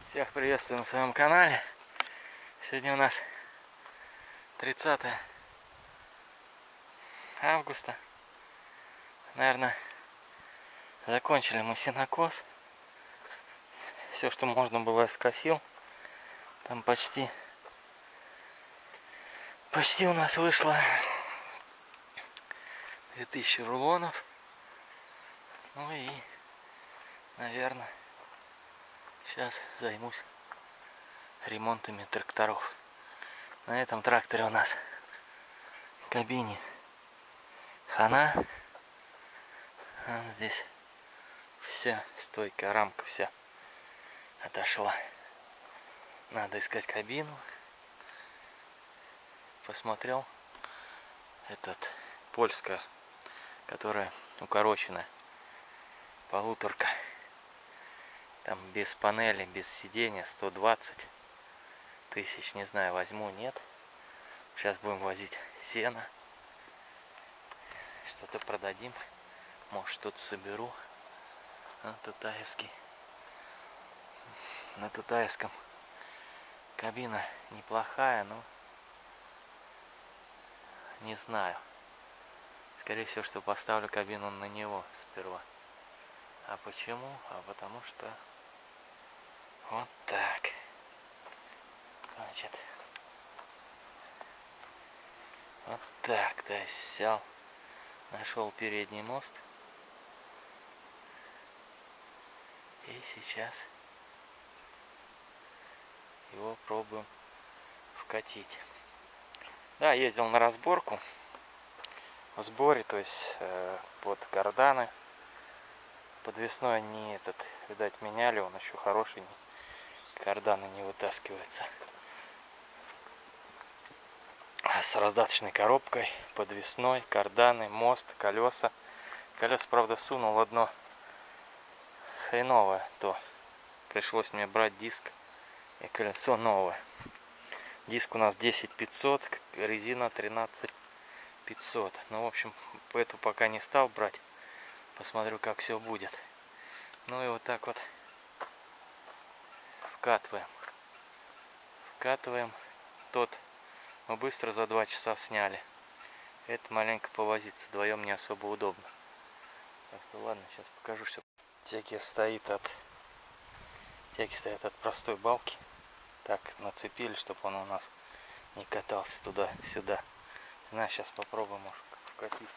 Всех приветствую на своем канале. Сегодня у нас 30 августа. Наверное, закончили мы сенокос. Все, что можно было, я скосил. Там почти у нас вышло 2000 рулонов. Ну и, наверное, сейчас займусь ремонтами тракторов. На этом тракторе у нас в кабине хана. Здесь вся стойка, рамка вся отошла. Надо искать кабину. Посмотрел польская, которая укороченная, полуторка. Там без панели, без сидения, 120 тысяч, не знаю, возьму, нет. Сейчас будем возить сено. Что-то продадим. Может, что-то соберу. На Тутаевском кабина неплохая, но не знаю. Скорее всего, что поставлю кабину на него сперва. А почему? А потому что вот так. Значит, вот так, то есть взял, нашел передний мост. И сейчас его пробуем вкатить. Да, ездил на разборку в сборе, то есть под карданы. Подвесной они видать, меняли, он еще хороший, карданы не вытаскиваются. С раздаточной коробкой, подвесной, карданы, мост, колеса. Колеса, правда, сунул одно хреновое, то пришлось мне брать диск и колесо новое. Диск у нас 10500, резина 13500. Ну, в общем, эту пока не стал брать. Посмотрю, как все будет. Ну и вот так вот вкатываем. Вкатываем. Тот мы быстро за 2 часа сняли. Это маленько повозиться, вдвоем не особо удобно. Так что ладно, сейчас покажу, что теки стоят от простой балки. Так нацепили, чтобы он у нас не катался туда-сюда. Знаю, сейчас попробуем, может, вкатить.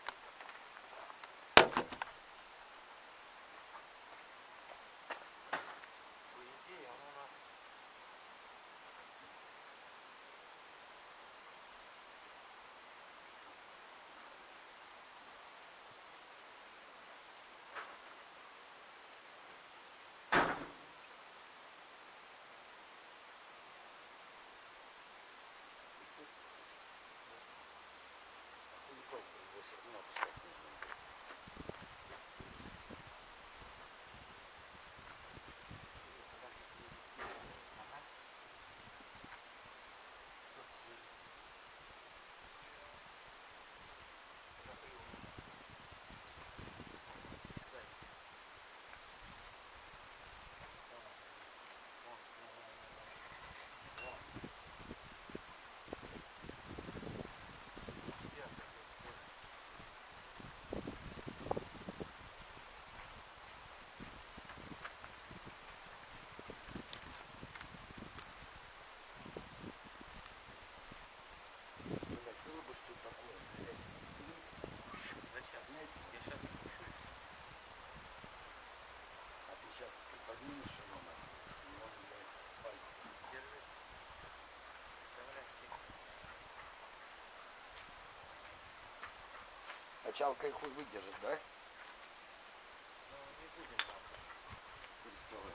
Качалкой хуй выдержит, да? Ну, не будем переставать.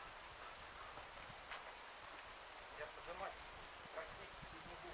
Я поднимать практически не буду.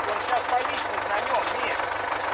он сейчас повиснет на нем, нет.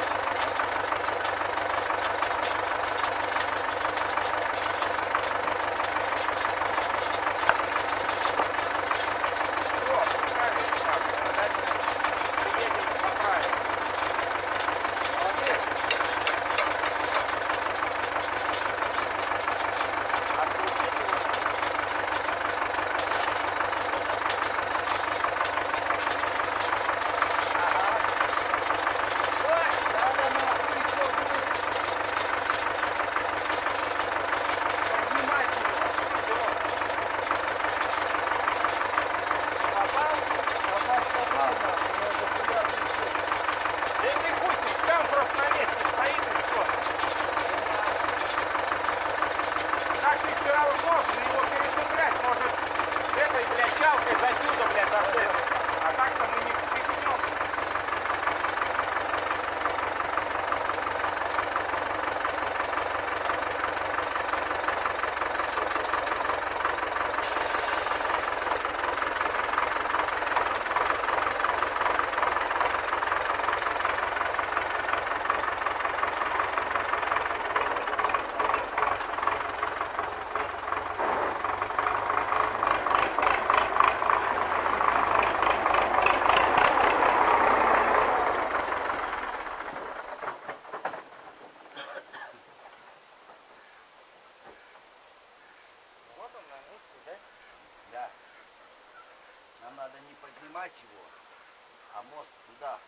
Надо не поднимать его, а мост туда.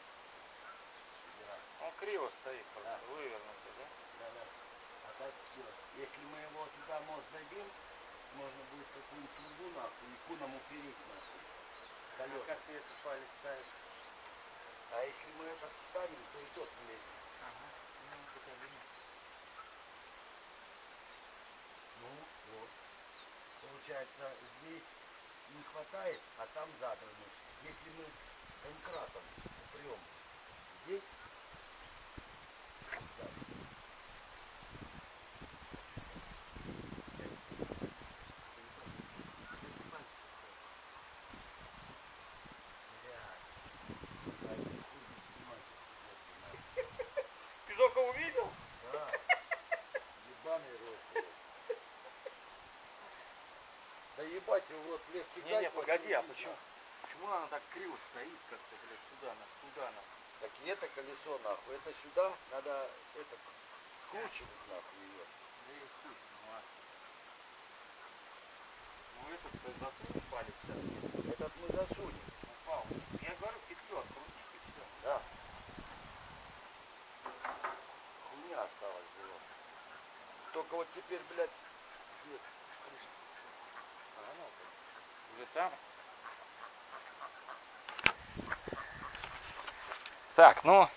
Он криво стоит, просто да. Вывернутый, да? Да, да. А так все. Если мы его туда мост дадим, можно будет какую-нибудь трубу нахуй и куном упереть нахуй. Колеса. Как ты этот палец ставишь? А если мы этот встанем, то и тот влезет. Ага. Ну, вот. Получается, здесь не хватает, а там задраны. Если мы конкратом упрем здесь, да. Ты только увидел? Да. Ебаный рот. Да ебать его в рот легче. Не, погоди, а почему? Почему она так криво стоит как-то, блядь, сюда, на? Так и это колесо нахуй, это сюда, надо это скручивать нахуй ее. Да и хуй с ним, а. Ну этот засунь палец сейчас. Этот мы засунем. Упал. Я говорю, петлю открутить и все. Да. Хуйня осталась было. Только вот теперь, блядь, где крышка? А, ну, Уже там. Так, ну,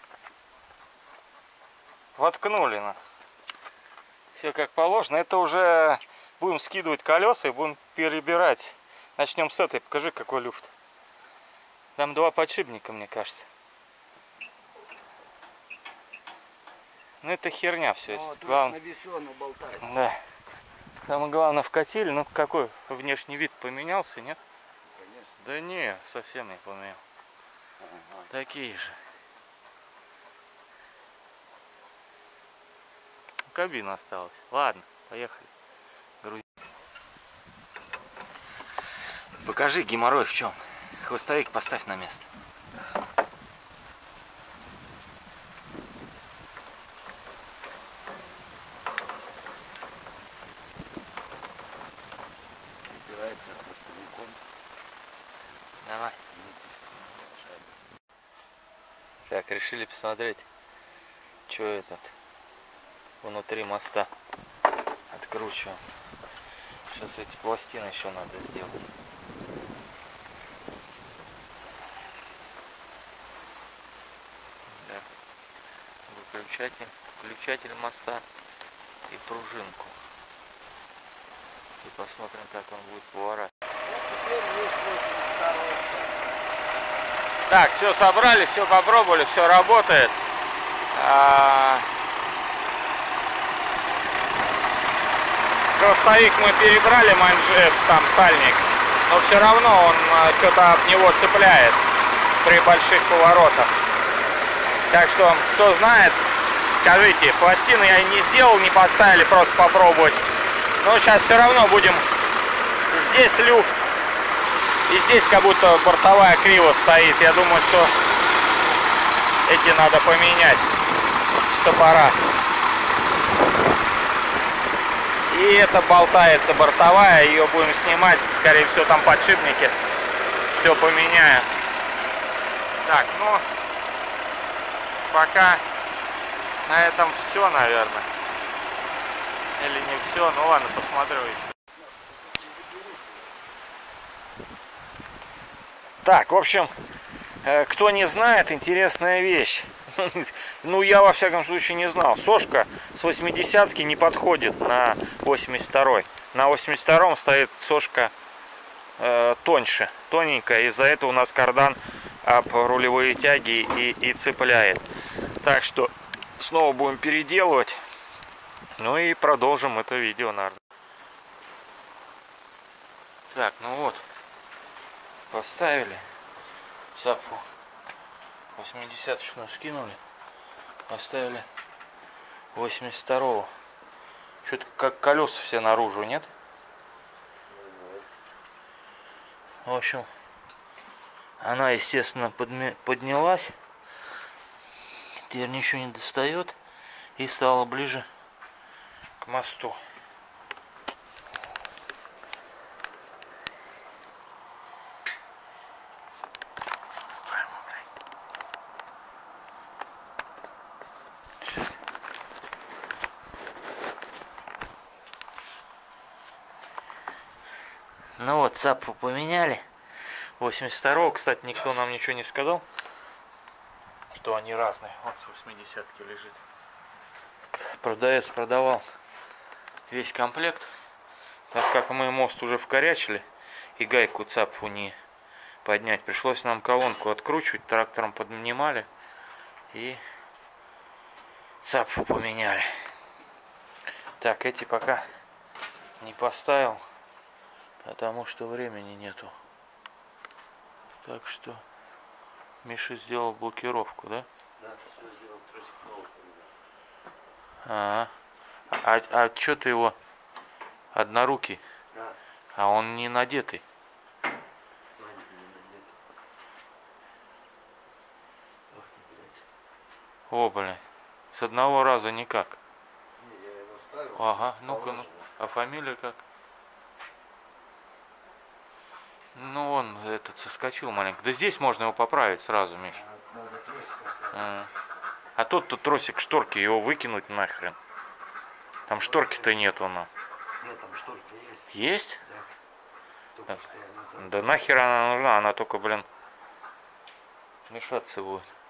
воткнули на. Все как положено. Это уже будем скидывать колеса и будем перебирать. Начнем с этой. Покажи, какой люфт. Там два подшипника, мне кажется. Ну, это херня все. ну, Главное... на весу оно болтается. Да. Самое главное вкатили. Ну, какой внешний вид поменялся, нет? Конечно. Да не, совсем не поменял. Ага. Такие же. Кабина осталась. Ладно, поехали. Грузить. Покажи геморрой в чем. Хвостовик поставь на место. Убирается хвостовиком. Давай. Так, решили посмотреть, что этот внутри моста. Откручиваем. Сейчас эти пластины еще надо сделать. Да. Включатель моста и пружинку. И посмотрим, как он будет поворачивать. Так, все собрали, все попробовали, все работает. Хвостовик мы перебрали, манжет, там сальник, но все равно он что-то об него цепляет. при больших поворотах. Так что, кто знает, скажите, пластины я не сделал, не поставили, просто попробовать. Но сейчас все равно будем. Здесь люфт, и здесь как будто бортовая криво стоит. Я думаю, что эти надо поменять, стопора. И это болтается бортовая, ее будем снимать, скорее всего там подшипники. Все поменяю. Так, ну пока на этом все, наверное. Или не все, ну ладно, посмотрю еще. Так, в общем, кто не знает, интересная вещь. Ну, я во всяком случае не знал. Сошка с 80-ки не подходит на 82-й. На 82-м стоит сошка тоньше, тоненькая. Из-за этого у нас кардан об рулевые тяги и цепляет. Так что снова будем переделывать. Ну и продолжим это видео, наверное. Так, ну вот. Поставили цапфу. 80-шную скинули. Поставили 82-го. Что-то как колеса все наружу, нет? В общем, она, естественно, поднялась. Теперь ничего не достает. И стала ближе к мосту. Ну вот, цапу поменяли. 82-го, кстати, никто нам ничего не сказал, что они разные. Вот с 80-ки лежит. Продавец продавал весь комплект. Так как мы мост уже вкорячили и гайку цапу не поднять, пришлось нам колонку откручивать, трактором поднимали и цапу поменяли. Так, эти пока не поставил, потому что времени нету. Так что Миша сделал блокировку, да? Да, все сделал, тросик новый поменял. А что ты его однорукий? Да. А он не надетый. Ладно, не надетый. Ох ты, блядь. О, блин. С одного раза никак. Не, я его ставил. Ага, ну-ка, ну. А фамилия как? Ну, он этот соскочил маленько. Да здесь можно его поправить сразу, Миш. Надо тросик оставить. А тот-то тросик шторки, его выкинуть нахрен. Там шторки-то нету, но. Нет, там шторка есть. Есть? Да. Только что она там. Да нахер она нужна, она только, блин, мешаться будет.